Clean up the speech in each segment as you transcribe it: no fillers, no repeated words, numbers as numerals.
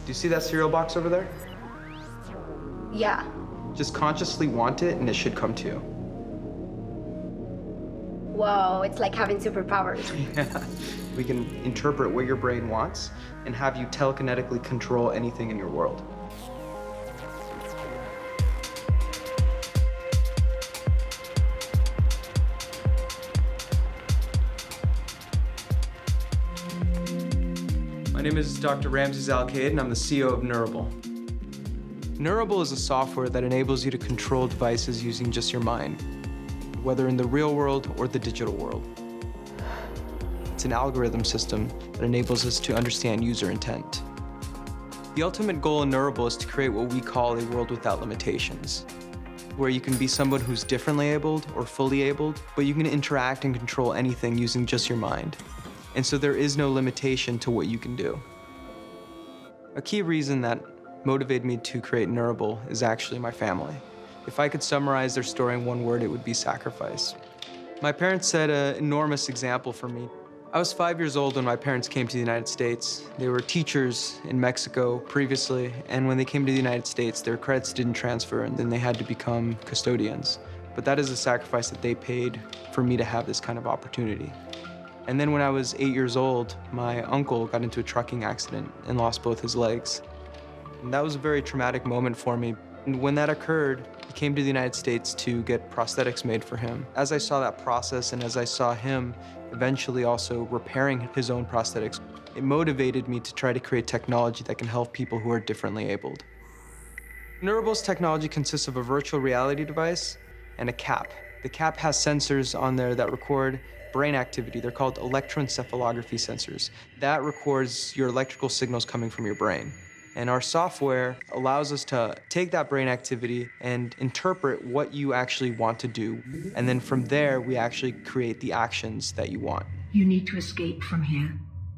you see that cereal box over there? Yeah. Just consciously want it and it should come to you. Whoa, it's like having superpowers. Yeah. We can interpret what your brain wants and have you telekinetically control anything in your world. My name is Dr. Ramses Alcaide, and I'm the CEO of Neurable. Neurable is a software that enables you to control devices using just your mind, whether in the real world or the digital world. It's an algorithm system that enables us to understand user intent. The ultimate goal in Neurable is to create what we call a world without limitations, where you can be someone who's differently abled or fully abled, but you can interact and control anything using just your mind. And so there is no limitation to what you can do. A key reason that motivated me to create Neurable is actually my family. If I could summarize their story in one word, it would be sacrifice. My parents set an enormous example for me. I was 5 years old when my parents came to the United States. They were teachers in Mexico previously, and when they came to the United States, their credits didn't transfer, and then they had to become custodians. But that is a sacrifice that they paid for me to have this kind of opportunity. And then when I was 8 years old, my uncle got into a trucking accident and lost both his legs. And that was a very traumatic moment for me. And when that occurred, he came to the United States to get prosthetics made for him. As I saw that process and as I saw him eventually also repairing his own prosthetics, it motivated me to try to create technology that can help people who are differently abled. Neurable's technology consists of a virtual reality device and a cap. The cap has sensors on there that record brain activity. They're called electroencephalography sensors. That records your electrical signals coming from your brain. And our software allows us to take that brain activity and interpret what you actually want to do. And then from there, we actually create the actions that you want. You need to escape from here.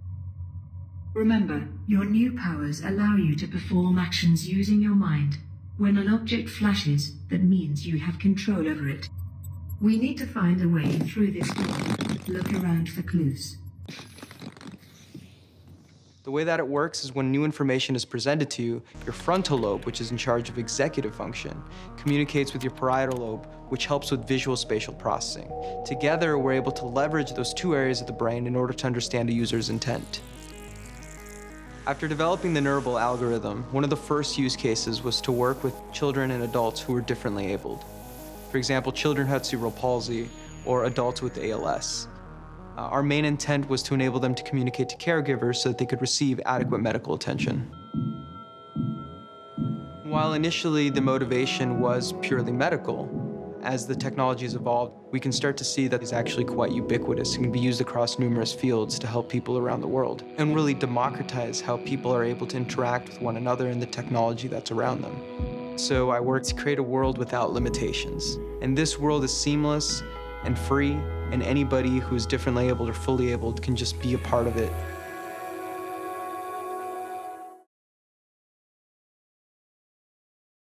Remember, your new powers allow you to perform actions using your mind. When an object flashes, that means you have control over it. We need to find a way through this door. Look around for clues. The way that it works is when new information is presented to you, your frontal lobe, which is in charge of executive function, communicates with your parietal lobe, which helps with visual spatial processing. Together, we're able to leverage those two areas of the brain in order to understand a user's intent. After developing the Neurable algorithm, one of the first use cases was to work with children and adults who were differently abled. For example, children who had cerebral palsy or adults with ALS. Our main intent was to enable them to communicate to caregivers so that they could receive adequate medical attention. While initially the motivation was purely medical, as the technology has evolved, we can start to see that it's actually quite ubiquitous and can be used across numerous fields to help people around the world and really democratize how people are able to interact with one another and the technology that's around them. So I work to create a world without limitations. And this world is seamless and free, and anybody who is differently abled or fully abled can just be a part of it